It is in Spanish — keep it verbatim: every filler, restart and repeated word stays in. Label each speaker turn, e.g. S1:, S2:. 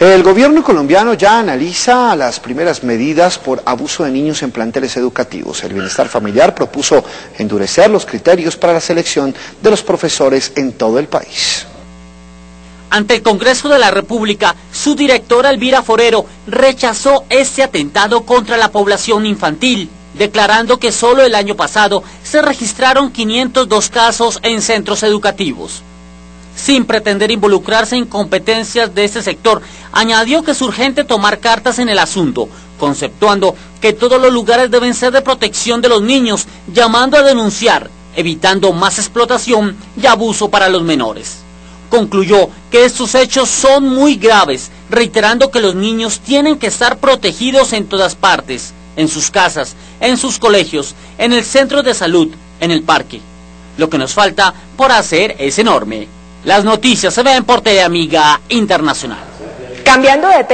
S1: El gobierno colombiano ya analiza las primeras medidas por abuso de niños en planteles educativos. El Bienestar Familiar propuso endurecer los criterios para la selección de los profesores en todo el país.
S2: Ante el Congreso de la República, su directora Elvira Forero rechazó este atentado contra la población infantil, declarando que solo el año pasado se registraron quinientos dos casos en centros educativos. Sin pretender involucrarse en competencias de este sector, añadió que es urgente tomar cartas en el asunto, conceptuando que todos los lugares deben ser de protección de los niños, llamando a denunciar, evitando más explotación y abuso para los menores. Concluyó que estos hechos son muy graves, reiterando que los niños tienen que estar protegidos en todas partes, en sus casas, en sus colegios, en el centro de salud, en el parque. Lo que nos falta por hacer es enorme. Las noticias se ven por Teleamiga Internacional.
S3: Cambiando de tema.